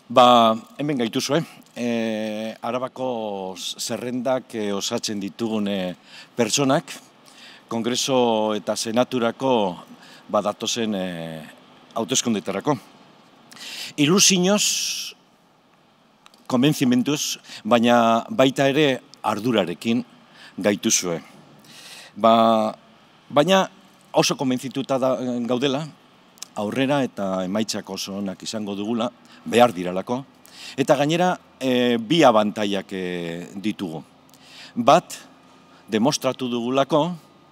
Hemen gaituzue, Arabako zerrendak osatzen ditugun pertsonak, Kongreso eta Senaturako datozen hauteskundeetarako. Ilusinoz, konbentzimentuz, baina baita ere ardurarekin gaituzue. Baina oso konbentzituta gaudela, aurrera eta emaitzak oso onak izango dugula, behar diralako, eta gainera bi abantaiak ditugu. Bat, demostratu dugulako,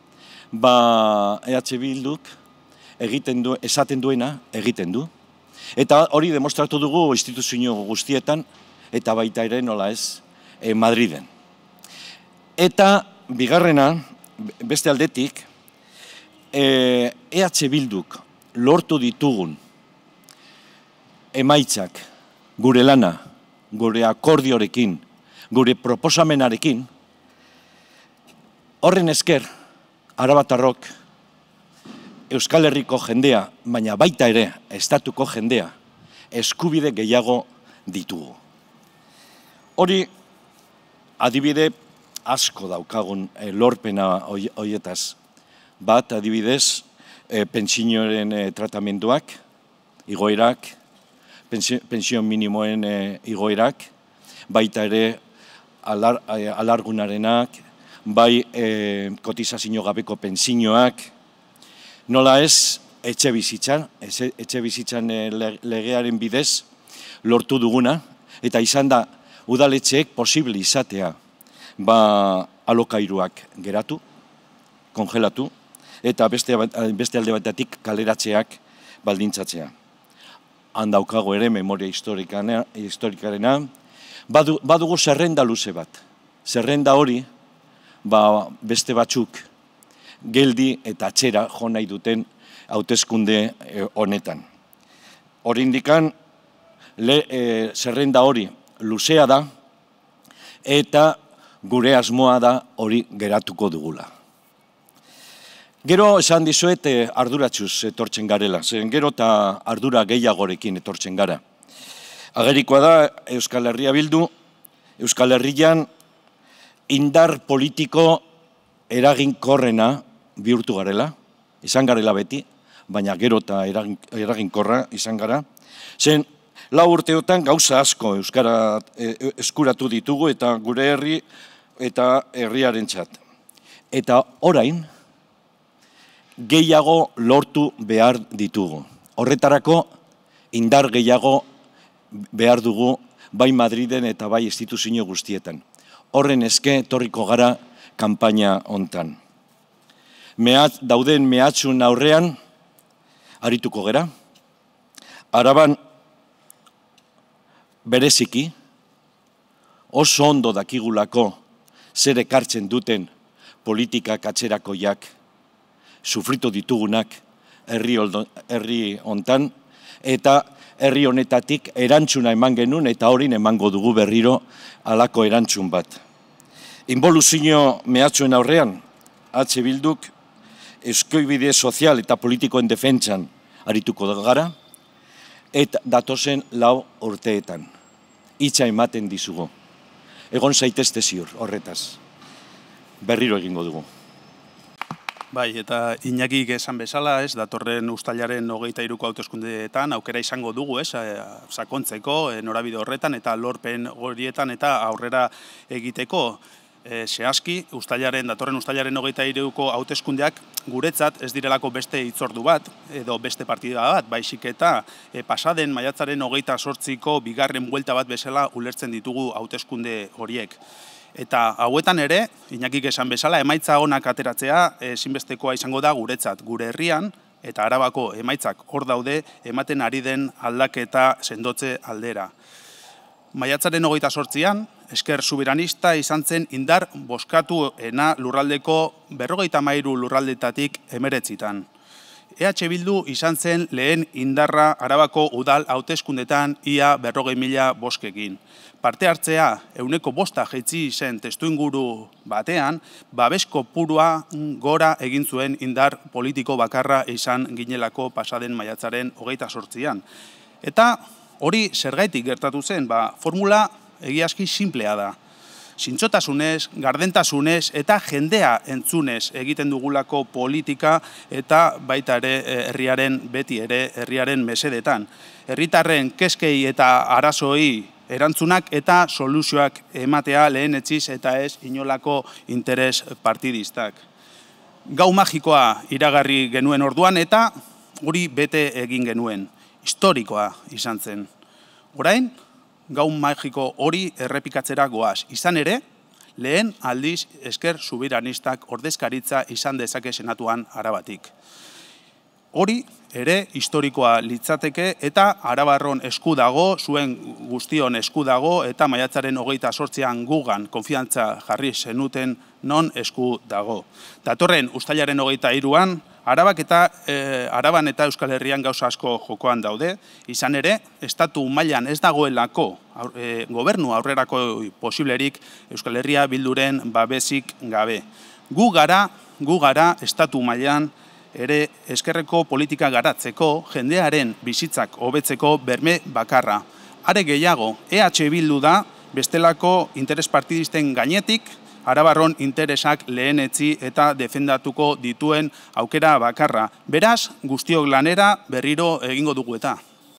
EH Bilduk esaten duena egiten du, eta hori demostratu dugu instituzio guztietan, eta baita ere nola ez Madriden. Eta bigarrena, beste aldetik, EH Bilduk lortu ditugun emaitzak, gure lana, gure akordiorekin, gure proposamenarekin, horren esker, arabatarrok, Euskal Herriko jendea, baina baita ere, estatuko jendea, eskubide gehiago ditugu. Hori, adibide asko daukagun lorpena horietaz. Bat, adibidez, pentsioen tratamenduak, igoerak, pentsio minimoen igoerak, baita ere alargunarenak, bai kotizazio gabeko pentsioak, nola ez etxe bizitzan legearen bidez lortu duguna, eta izan da udaletxeek posible izatea alokairuak geratu, kongelatu, eta beste alde batetik kaleratzeak baldintzatzea. Han daukago ere memoria historikarena, badugu zerrenda luze bat. Zerrenda hori, beste batzuk geldi eta atxera jo nahi duten hauteskunde honetan. Oraindikan zerrenda hori luzea da, eta gure asmoa da hori geratuko dugula. Gero esan dizuet arduratxuz etortzen garela, zen gero eta ardura gehiagorekin etortzen gara. Agerikoa da Euskal Herria Bildu, Euskal Herrian indar politiko eraginkorrena bihurtu garela, izan garela beti, baina gero eta eraginkorra izan gara. Zen, 4 urteotan gauza asko euskara eskuratu ditugu eta gure herri eta herriarentzat. Eta orain, gehiago lortu behar ditugu. Horretarako indar gehiago behar dugu bai Madriden eta bai instituzio guztietan. Horren eske etorriko gara kanpaina hontan. Dauden mehatxun aurrean arituko gera. Araban bereziki oso ondo dakigulako zer ekartzen duten politikak atzerakoiak sufritu ditugunak herri hontan, eta herri honetatik erantzuna eman genuen, eta horin emango dugu berriro halako erantzun bat. Inboluzio mehatxuen aurrean, EH Bilduk eskubide sozial eta politikoen defentsan arituko gara, eta datozen 4 urteetan. Hitza ematen dizugu. Egon zaitezte ziur horretaz. Berriro egingo dugu. Bai, eta Iñakik esan bezala, datorren uztailaren 23ko hauteskundeetan aukera izango dugu, sakontzeko norabide horretan eta lorpen horietan eta aurrera egiteko. Zehazki, datorren uztailaren 23ko hauteskundeak guretzat ez direlako beste hitzordu bat, edo beste partida bat, baizik eta pasaden maiatzaren 28ko bigarren buelta bat bezala ulertzen ditugu hauteskunde horiek. Eta hauetan ere, Iñakik esan bezala, emaitza onak ateratzea ezinbestekoa izango da guretzat, gure herrian, eta Arabako emaitzak hor daude, ematen ari den aldaketa sendotze aldera. Maiatzaren 28an, Ezker Soberanista izan zen indar bozkatuena lurraldeko 53 lurraldetatik 19. EH Bildu izan zen lehen indarra Arabako udal hauteskundetan ia 40.000 bozkekin. Parte hartzea 5% jaitsi zen testuinguru batean, babes kopurua gora egin zuen indar politiko bakarra izan ginelako pasaden maiatzaren 28an. Eta Hori zergaitik gertatu zen, formula egiazki simplea da. Zintzotasunez, gardentasunez eta jendea entzunez egiten dugulako politika eta baita ere herriaren beti ere herriaren mesedetan. Herritarren kezkei eta arazoei erantzunak eta soluzioak ematea lehenetsiz eta ez inolako interes partidistak. Gau magikoa iragarri genuen orduan eta hori bete egin genuen. Historikoa izan zen. Orain, gau magiko hori errepikatzera goaz. Izan ere, lehen aldiz Ezker Subiranistak ordezkaritza izan dezake senatuan Arabatik. Hori ere historikoa litzateke eta Arabarron esku dago, zuen guztion esku dago eta maiatzaren 28an gugan konfiantza jarri zenuten non esku dago. Datorren uztailaren 23an Araban eta Euskal Herrian gauza asko jokoan daude, izan ere, estatu mailan ez dagoelako gobernu aurrerako posiblerik Euskal Herria Bilduren babesik gabe. Gu gara estatu mailan ere ezkerreko politika garatzeko, jendearen bizitzak hobetzeko berme bakarra. Are gehiago, EH Bildu da bestelako interes partidisten gainetik, Arabarron interesak lehenetzi eta defendatuko dituen aukera bakarra. Beraz, guztiok lanera berriro egingo dugu eta.